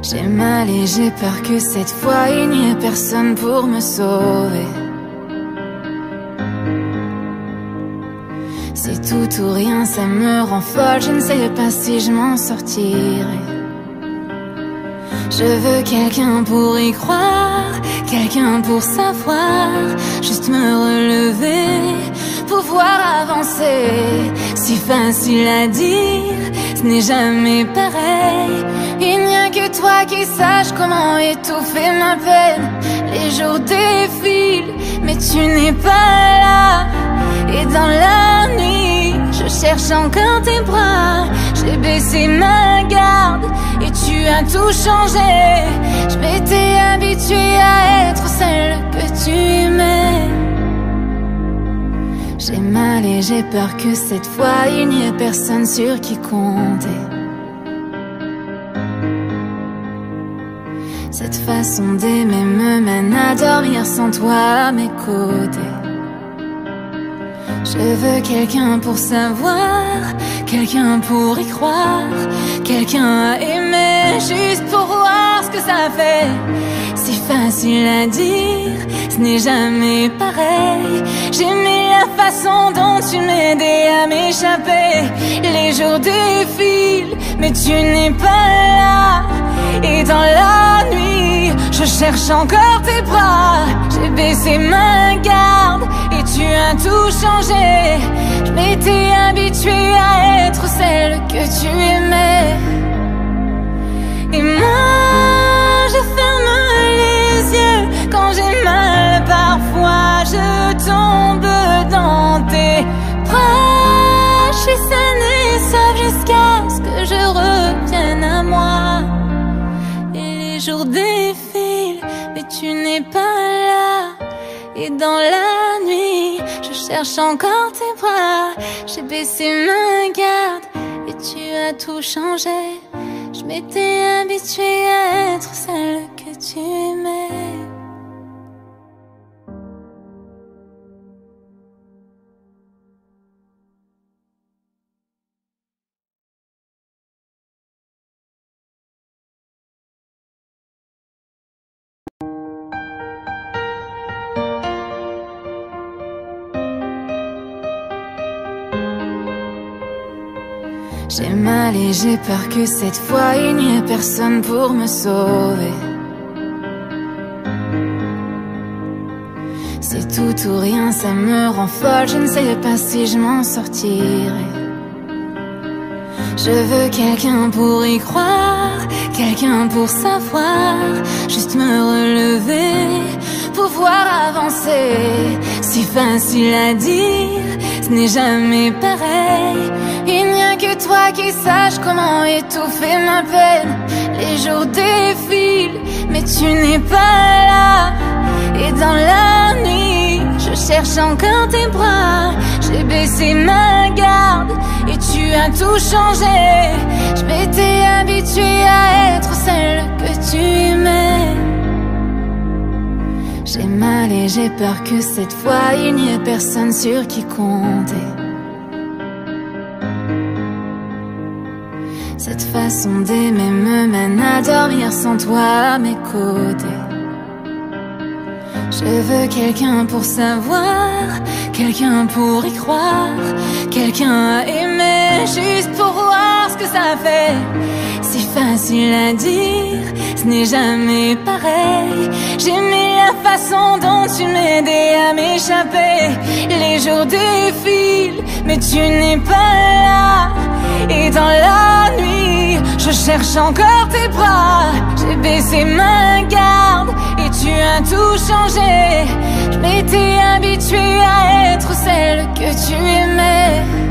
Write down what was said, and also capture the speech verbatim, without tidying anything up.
J'ai mal et j'ai peur que cette fois il n'y ait personne pour me sauver. C'est tout ou rien, ça me rend folle, je ne sais pas si je m'en sortirai. Je veux quelqu'un pour y croire, quelqu'un pour savoir, juste me relever, pouvoir avancer. Si facile à dire, ce n'est jamais pareil. Il n'y a que toi qui sache comment étouffer ma peine. Les jours défilent, mais tu n'es pas là. Et dans la nuit, je cherche encore tes bras. J'ai baissé ma garde et tu as tout changé. Je m'étais habituée à être celle que tu aimais. J'ai mal et j'ai peur que cette fois il n'y ait personne sur qui compter. Cette façon d'aimer me mène à dormir sans toi à mes côtés. Je veux quelqu'un pour savoir, quelqu'un pour y croire, quelqu'un à aimer juste pour voir ce que ça fait. Si facile à dire, ce n'est jamais pareil. J'aimais la façon dont tu m'aidais à m'échapper. Les jours défilent, mais tu n'es pas là. Et dans la nuit, je cherche encore tes bras. J'ai baissé ma garde et tu as tout changé. Je m'étais habituée à être celle que tu aimais. Et moi, je ferme les yeux quand j'ai mal. Parfois, je tombe dans tes bras. Je suis saine et sauve jusqu'à ce que je revienne à moi. Les jours défilent, mais tu n'es pas là. Et dans la nuit, je cherche encore tes bras. J'ai baissé ma garde et tu as tout changé. Je m'étais habituée à être celle que tu aimais. J'ai mal et j'ai peur que cette fois il n'y ait personne pour me sauver. C'est tout ou rien, ça me rend folle, je ne sais pas si je m'en sortirai. Je veux quelqu'un pour y croire, quelqu'un pour savoir, juste me relever, pouvoir avancer. Si facile à dire, ce n'est jamais pareil. Il n'y a que toi qui sache comment étouffer ma peine. Les jours défilent, mais tu n'es pas là. Et dans la nuit, je cherche encore tes bras. J'ai baissé ma garde et tu as tout changé. Je m'étais habituée à être celle que tu aimais. J'ai mal et j'ai peur que cette fois il n'y ait personne sur qui compter. Cette façon d'aimer me mène à dormir sans toi à mes côtés. Je veux quelqu'un pour savoir, quelqu'un pour y croire, quelqu'un à aimer juste pour voir ce que ça fait. Si facile à dire, ce n'est jamais pareil. J'aimais la façon dont tu m'aidais à m'échapper. Les jours défilent, mais tu n'es pas là. Et dans la nuit, je cherche encore tes bras. J'ai baissé ma garde et tu as tout changé. Je m'étais habituée à être celle que tu aimais.